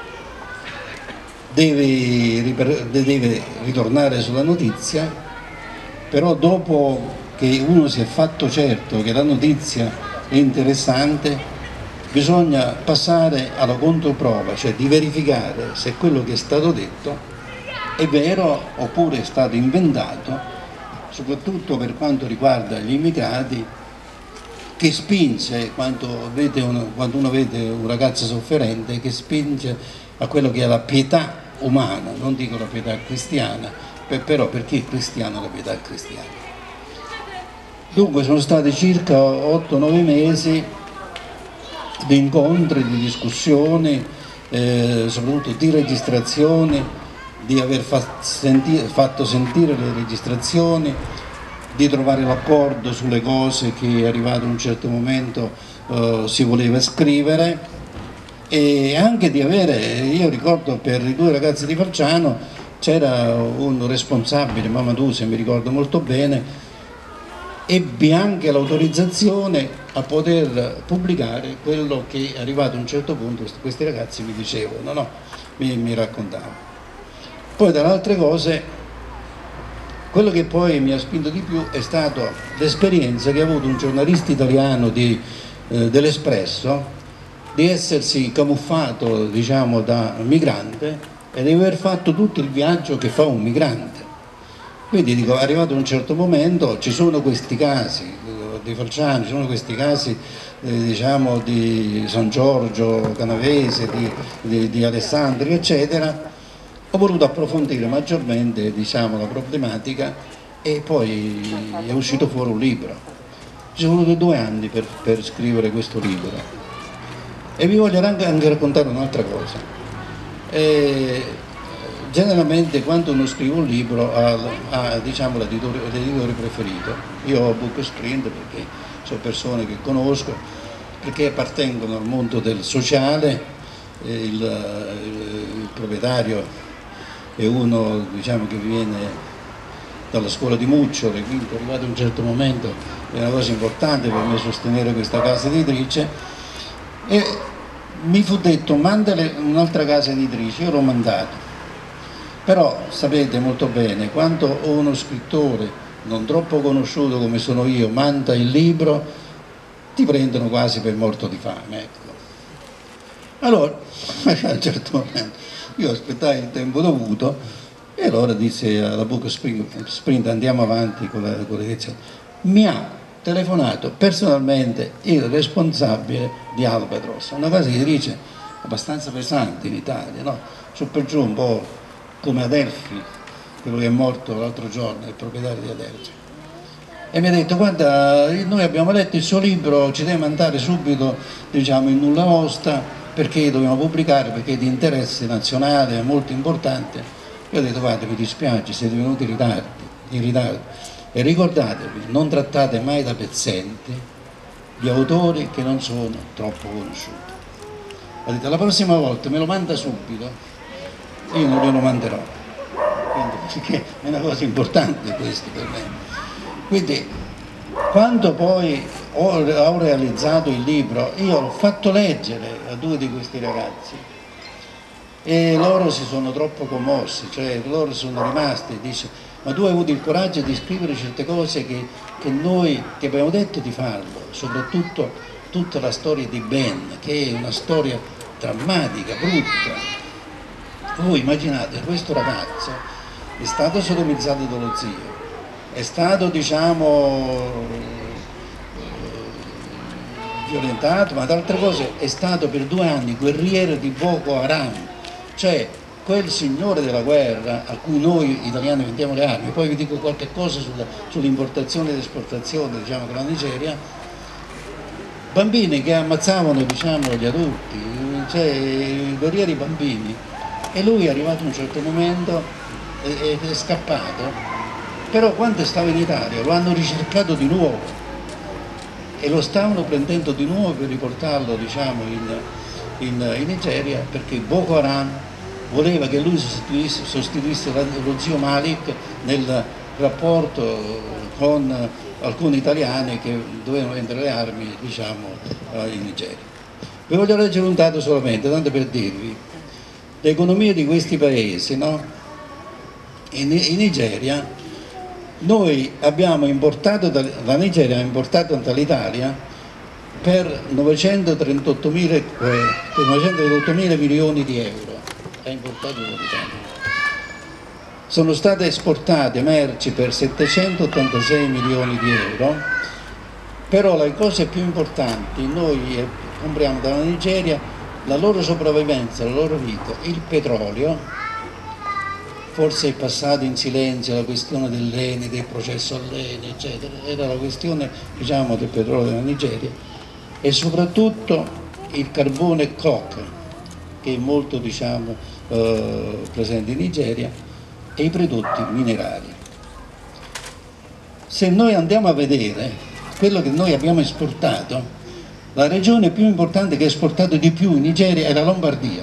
Devi, devi ritornare sulla notizia, però dopo che uno si è fatto certo che la notizia è interessante, bisogna passare alla controprova, cioè di verificare se quello che è stato detto è vero oppure è stato inventato, soprattutto per quanto riguarda gli immigrati, che spinge, quando, vede uno, quando uno vede un ragazzo sofferente, che spinge a quello che è la pietà umana, non dico la pietà cristiana, per, però per chi è cristiano la pietà è cristiana. Dunque sono stati circa otto nove mesi di incontri, di discussioni, eh, soprattutto di registrazioni, di aver fatto sentire, fatto sentire le registrazioni, di trovare l'accordo sulle cose che arrivato a un certo momento eh, si voleva scrivere, e anche di avere, io ricordo per i due ragazzi di Falciano c'era un responsabile, Mamadou se mi ricordo molto bene, ebbi anche l'autorizzazione a poter pubblicare quello che arrivato a un certo punto questi ragazzi mi dicevano, no? mi, mi raccontavano. Poi dalle altre cose, quello che poi mi ha spinto di più è stata l'esperienza che ha avuto un giornalista italiano di, eh, dell'Espresso, di essersi camuffato, diciamo, da migrante e di aver fatto tutto il viaggio che fa un migrante. Quindi dico, arrivato a un certo momento ci sono questi casi di Falciani, ci sono questi casi eh, diciamo di San Giorgio Canavese, di, di, di Alessandria, eccetera. Ho voluto approfondire maggiormente, diciamo, la problematica e poi è uscito fuori un libro. Ci sono voluti due anni per, per scrivere questo libro. E vi voglio anche, anche raccontare un'altra cosa. Eh, generalmente quando uno scrive un libro ha, ha diciamo, l'editore, l'editore preferito. Io ho Book Sprint perché sono persone che conosco, perché appartengono al mondo del sociale, il, il, il proprietario è uno, diciamo, che viene dalla scuola di Muccioli, quindi arrivato a un certo momento è una cosa importante per me sostenere questa casa editrice, e mi fu detto mandale un'altra casa editrice, io l'ho mandato, però sapete molto bene quando uno scrittore non troppo conosciuto come sono io manda il libro ti prendono quasi per morto di fame, ecco. Allora a un certo momento io aspettai il tempo dovuto e allora disse alla Book Sprint andiamo avanti con la, con l'edizione. Mi ha telefonato personalmente il responsabile di Albatros, una cosa che dice abbastanza pesante in Italia, no? Su per giù un po' come Adelphi, quello che è morto l'altro giorno, il proprietario di Adelphi. E mi ha detto guarda, noi abbiamo letto il suo libro, ci deve mandare subito, diciamo, in nulla osta, perché dobbiamo pubblicare, perché è di interesse nazionale, è molto importante. Io ho detto guarda, mi dispiace, siete venuti in ritardo, in ritardo. E ricordatevi, non trattate mai da pezzenti gli autori che non sono troppo conosciuti. Ho detto la prossima volta me lo manda subito, io non glielo manderò. Quindi, perché è una cosa importante questo per me. Quindi quando poi ho, ho realizzato il libro, io l'ho fatto leggere a due di questi ragazzi e loro si sono troppo commossi, cioè loro sono rimasti, dice, ma tu hai avuto il coraggio di scrivere certe cose che, che noi ti abbiamo detto di farlo, soprattutto tutta la storia di Ben, che è una storia drammatica, brutta. Voi immaginate, questo ragazzo è stato sodomizzato dallo zio, è stato, diciamo, violentato, ma da altre cose è stato per due anni guerriero di Boko Haram, cioè quel signore della guerra a cui noi italiani vendiamo le armi. Poi vi dico qualche cosa sull'importazione ed esportazione, diciamo, con la Nigeria, bambini che ammazzavano, diciamo, gli adulti, cioè guerrieri bambini, e lui è arrivato a un certo momento ed è scappato. Però quando stava in Italia lo hanno ricercato di nuovo e lo stavano prendendo di nuovo per riportarlo, diciamo, in, in, in Nigeria, perché Boko Haram voleva che lui sostituisse, sostituisse lo zio Malik nel rapporto con alcuni italiani che dovevano vendere le armi, diciamo, in Nigeria. Vi voglio leggere un dato solamente, tanto per dirvi l'economia di questi paesi, no? In, in Nigeria noi abbiamo importato, da, la Nigeria ha importato dall'Italia per novecentotrentotto mila milioni di euro, ha importato dall'Italia. Sono state esportate merci per settecentottantasei milioni di euro, però le cose più importanti, noi compriamo dalla Nigeria la loro sopravvivenza, la loro vita, il petrolio. Forse è passato in silenzio la questione dell'Eni, del processo all'Eni, eccetera, era la questione, diciamo, del petrolio della Nigeria, e soprattutto il carbone coca, che è molto, diciamo, eh, presente in Nigeria, e i prodotti minerari. Se noi andiamo a vedere quello che noi abbiamo esportato, la regione più importante che ha esportato di più in Nigeria è la Lombardia,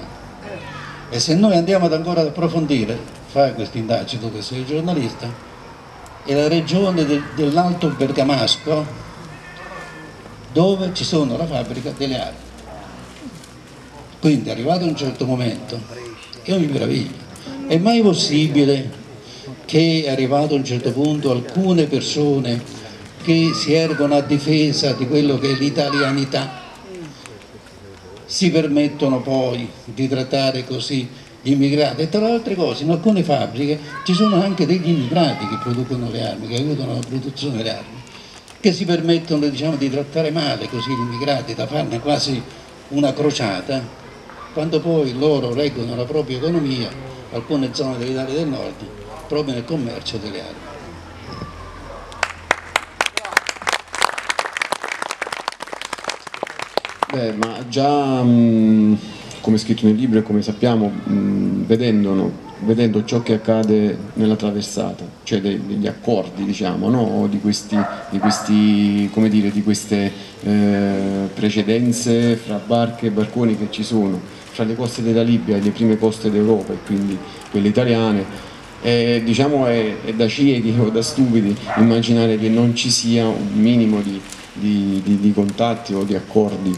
e se noi andiamo ad ancora ad approfondire, fai questa indagine, tu che sei giornalista, è la regione del, dell'Alto Bergamasco, dove ci sono la fabbrica delle armi. Quindi arrivato a un certo momento, io mi meraviglio, è mai possibile che arrivato a un certo punto alcune persone che si ergono a difesa di quello che è l'italianità si permettono poi di trattare così gli immigrati? E tra le altre cose in alcune fabbriche ci sono anche degli immigrati che producono le armi, che aiutano la produzione delle armi, che si permettono, diciamo, di trattare male così gli immigrati, da farne quasi una crociata, quando poi loro reggono la propria economia, alcune zone dell'Italia del Nord, proprio nel commercio delle armi. Beh, ma già mh, come scritto nel libro e come sappiamo, mh, vedendo, vedendo ciò che accade nella traversata, cioè dei, degli accordi, diciamo, no? di, questi, di, questi, come dire, di queste eh, precedenze fra barche e barconi che ci sono, fra le coste della Libia e le prime coste d'Europa e quindi quelle italiane, eh, diciamo è, è da ciechi o da stupidi immaginare che non ci sia un minimo di Di, di, di contatti o di accordi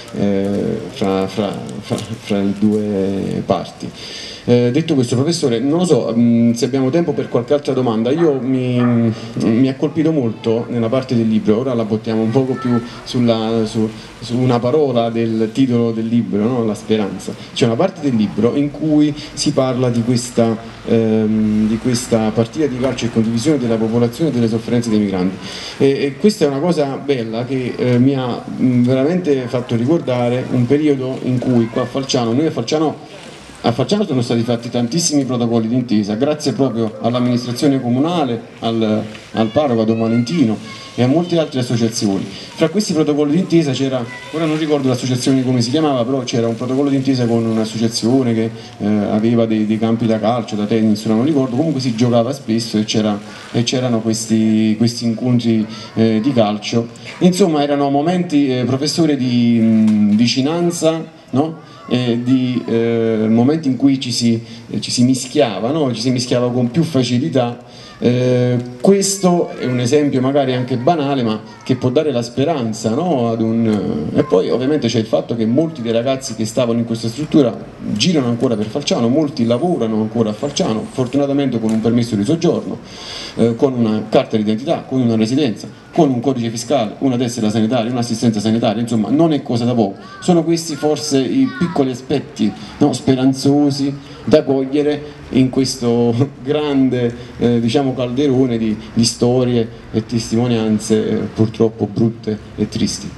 eh, fra, fra, fra, fra le due parti. Eh, detto questo, professore, non lo so mh, se abbiamo tempo per qualche altra domanda. Io mi, mi ha colpito molto nella parte del libro, ora la buttiamo un poco più sulla, su, su una parola del titolo del libro, no? La speranza. C'è una parte del libro in cui si parla di questa, ehm, di questa partita di calcio e condivisione della popolazione e delle sofferenze dei migranti. E, e questa è una cosa bella che eh, mi ha mh, veramente fatto ricordare un periodo in cui qua a Falciano, noi a Falciano A Falciano sono stati fatti tantissimi protocolli d'intesa, grazie proprio all'amministrazione comunale, al, al parroco, a Don Valentino e a molte altre associazioni. Fra questi protocolli d'intesa c'era, ora non ricordo l'associazione come si chiamava, però c'era un protocollo d'intesa con un'associazione che eh, aveva dei, dei campi da calcio, da tennis, non ricordo, comunque si giocava spesso e c'erano questi, questi incontri eh, di calcio. Insomma erano momenti, eh, professore, di mh, vicinanza, no? Eh, di eh, momenti in cui ci si, eh, ci si mischiava, no? Ci si mischiava con più facilità. Eh, questo è un esempio magari anche banale, ma che può dare la speranza, no? Ad un... E poi ovviamente c'è il fatto che molti dei ragazzi che stavano in questa struttura girano ancora per Falciano, molti lavorano ancora a Falciano, fortunatamente con un permesso di soggiorno, eh, con una carta d'identità, con una residenza, con un codice fiscale, una tessera sanitaria, un'assistenza sanitaria, insomma non è cosa da poco. Sono questi forse i piccoli aspetti, no? Speranzosi da cogliere in questo grande eh, diciamo calderone di, di storie e testimonianze eh, purtroppo brutte e tristi.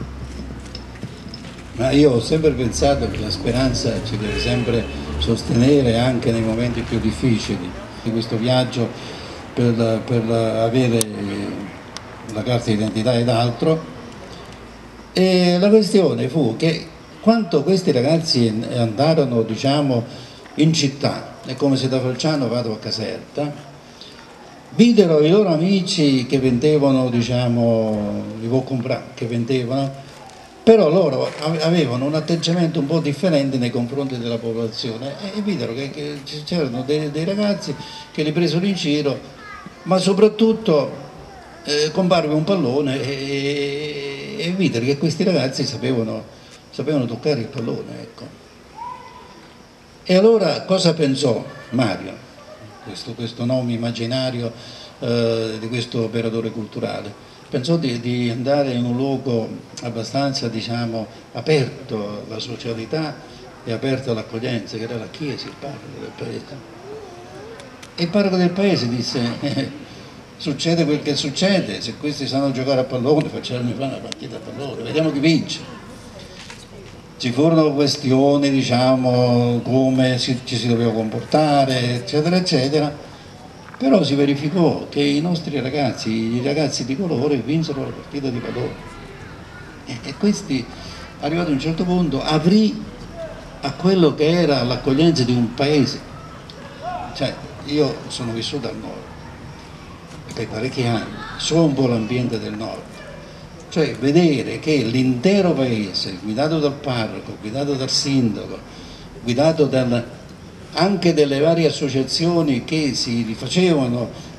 Ma io ho sempre pensato che la speranza ci deve sempre sostenere anche nei momenti più difficili di questo viaggio per, per avere la carta d'identità ed altro. E la questione fu che quando questi ragazzi andarono, diciamo, in città, è come se da Falciano vado a Caserta, videro i loro amici che vendevano, diciamo, li può comprare, che vendevano, però loro avevano un atteggiamento un po' differente nei confronti della popolazione e videro che, che c'erano dei, dei ragazzi che li presero in giro, ma soprattutto eh, comparve un pallone e, e videro che questi ragazzi sapevano, sapevano toccare il pallone, ecco. E allora cosa pensò Mario, questo, questo nome immaginario eh, di questo operatore culturale? Pensò di, di andare in un luogo abbastanza, diciamo, aperto alla socialità e aperto all'accoglienza, che era la chiesa, il parroco del paese. E il parroco del paese disse, eh, succede quel che succede, se questi sanno giocare a pallone facciamo una partita a pallone, vediamo chi vince. Ci furono questioni, diciamo, come si, ci si doveva comportare, eccetera, eccetera, però si verificò che i nostri ragazzi, i ragazzi di colore, vinsero la partita di pallone. E, e questi, arrivato a un certo punto, aprì a quello che era l'accoglienza di un paese. Cioè, io sono vissuto al nord, per parecchi anni, so un po' l'ambiente del nord. Cioè vedere che l'intero paese, guidato dal parroco, guidato dal sindaco, guidato dal, anche dalle varie associazioni che si rifacevano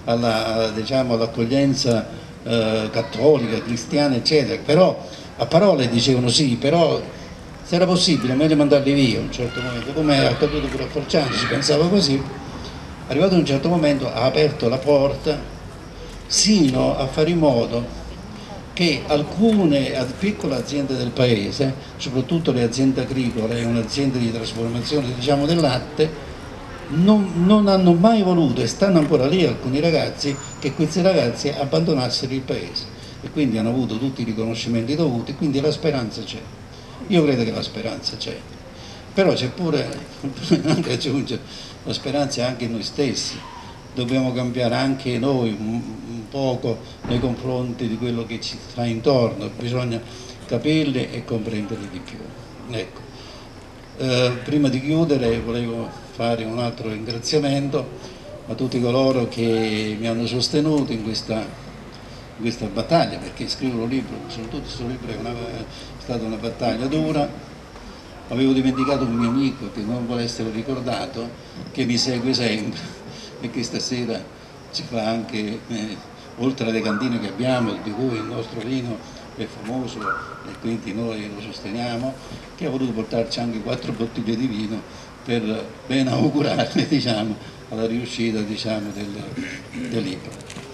alla, diciamo, all'accoglienza eh, cattolica, cristiana, eccetera, però a parole dicevano sì, però se era possibile meglio mandarli via a un certo momento, come è accaduto pure a Falciano, si pensava così. Arrivato a un certo momento ha aperto la porta sino a fare in modo che alcune piccole aziende del paese, soprattutto le aziende agricole e un'azienda di trasformazione, diciamo, del latte, non, non hanno mai voluto, e stanno ancora lì alcuni ragazzi, che questi ragazzi abbandonassero il paese, e quindi hanno avuto tutti i riconoscimenti dovuti, quindi la speranza c'è. Io credo che la speranza c'è, però c'è pure, anche aggiungere, la speranza è anche in noi stessi. Dobbiamo cambiare anche noi un, un poco nei confronti di quello che ci sta intorno, bisogna capirli e comprenderli di più. Ecco. Eh, prima di chiudere volevo fare un altro ringraziamento a tutti coloro che mi hanno sostenuto in questa, in questa battaglia, perché scrivere un libro, soprattutto questo libro è, una, è stata una battaglia dura. Avevo dimenticato un mio amico che non vuole essere ricordato, che mi segue sempre e che stasera ci fa anche, eh, oltre alle cantine che abbiamo, di cui il nostro vino è famoso e quindi noi lo sosteniamo, che ha voluto portarci anche quattro bottiglie di vino per ben augurarle, diciamo, alla riuscita, diciamo, del, del libro.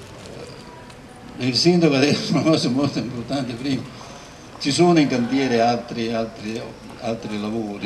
Il sindaco ha detto una cosa molto importante prima: ci sono in cantiere altri, altri, altri lavori,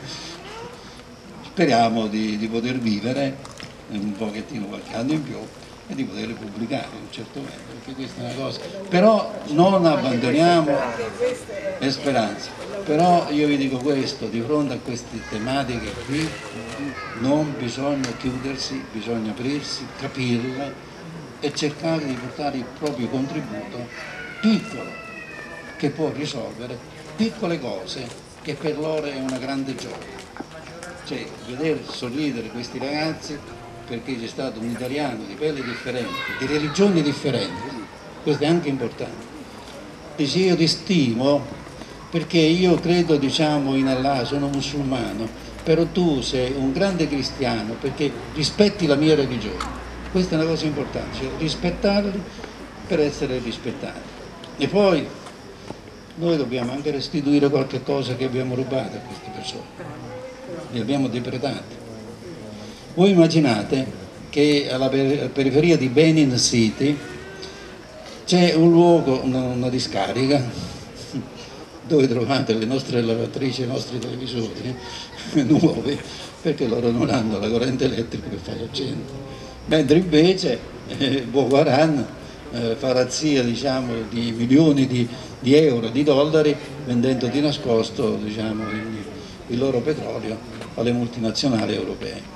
speriamo di, di poter vivere un pochettino qualche anno in più e di poter pubblicare in un certo momento, perché questa è una cosa, però non abbandoniamo le speranze. Però io vi dico questo: di fronte a queste tematiche qui non bisogna chiudersi, bisogna aprirsi, capirle e cercare di portare il proprio contributo piccolo, che può risolvere piccole cose che per loro è una grande gioia. Cioè, vedere sorridere questi ragazzi perché c'è stato un italiano di pelle differenti, di religioni differenti, questo è anche importante. Dice: io ti stimo perché io credo, diciamo, in Allah, sono musulmano, però tu sei un grande cristiano perché rispetti la mia religione. Questa è una cosa importante, cioè rispettarli per essere rispettati. E poi noi dobbiamo anche restituire qualche cosa che abbiamo rubato a queste persone, li abbiamo depredati. Voi immaginate che alla periferia di Benin City c'è un luogo, una, una discarica, dove trovate le nostre lavatrici, i nostri televisori nuovi, perché loro non hanno la corrente elettrica per fare accendere. Mentre invece eh, Boko Haram eh, fa razzia, diciamo, di milioni di, di euro, di dollari, vendendo di nascosto, diciamo, il, il loro petrolio alle multinazionali europee.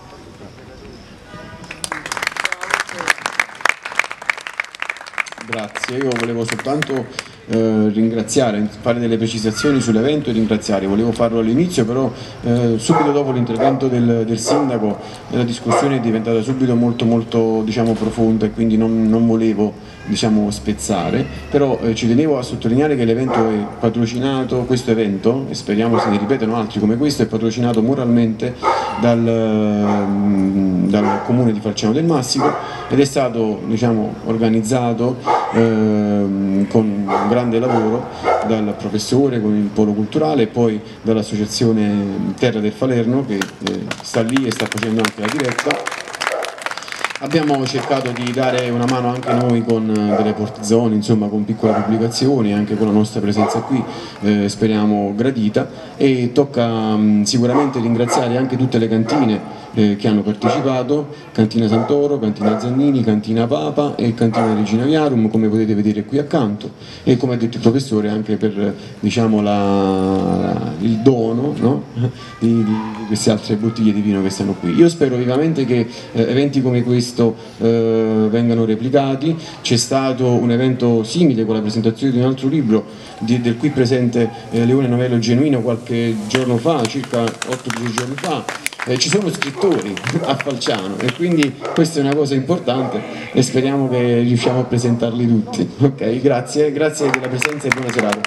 Grazie, io volevo soltanto eh, ringraziare, fare delle precisazioni sull'evento e ringraziare. Volevo farlo all'inizio, però eh, subito dopo l'intervento del, del sindaco la discussione è diventata subito molto molto, diciamo, profonda, e quindi non, non volevo, diciamo, spezzare, però eh, ci tenevo a sottolineare che l'evento è patrocinato, questo evento, e speriamo se ne ripetano altri come questo, è patrocinato moralmente dal, dal comune di Falciano del Massico, ed è stato, diciamo, organizzato eh, con un grande lavoro dal professore, con il polo culturale, e poi dall'associazione Terra del Falerno, che eh, sta lì e sta facendo anche la diretta. Abbiamo cercato di dare una mano anche noi con delle portzone, insomma, con piccole pubblicazioni, anche con la nostra presenza qui, eh, speriamo gradita, e tocca mh, sicuramente ringraziare anche tutte le cantine eh, che hanno partecipato: Cantina Santoro, Cantina Zannini, Cantina Papa e Cantina Regina Viarum, come potete vedere qui accanto, e come ha detto il professore anche per, diciamo, la, il dono, no? di, di queste altre bottiglie di vino che stanno qui. Io spero vivamente che eh, eventi come questo Eh, vengano replicati. C'è stato un evento simile con la presentazione di un altro libro di, del qui presente eh, Leone Novello Genuino qualche giorno fa, circa otto dieci giorni fa. Eh, ci sono scrittori a Falciano, e quindi questa è una cosa importante e speriamo che riusciamo a presentarli tutti. Ok, grazie, grazie della presenza e buona serata.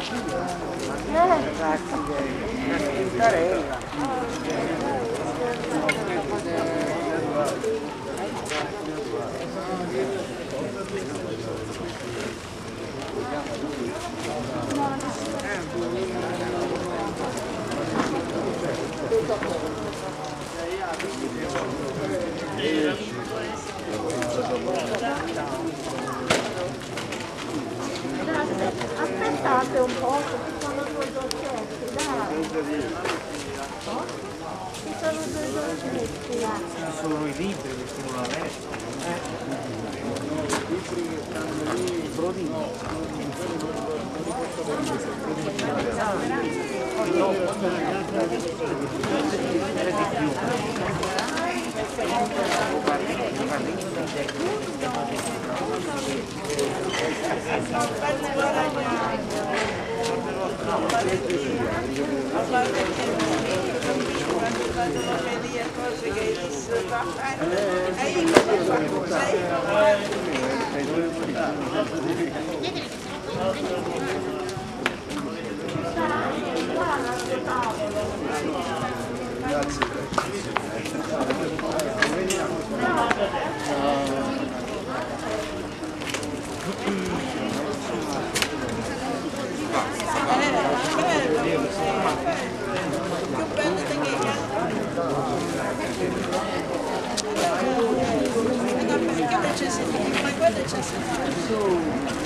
Aspettate un po', ci sono due dolcetti, dai. Ci sono due dolcetti, dai. Ci sono i libri che sono la resta. I libri che stanno lì, i prodini. Perché non c'è sempre, ma quello c'è sempre.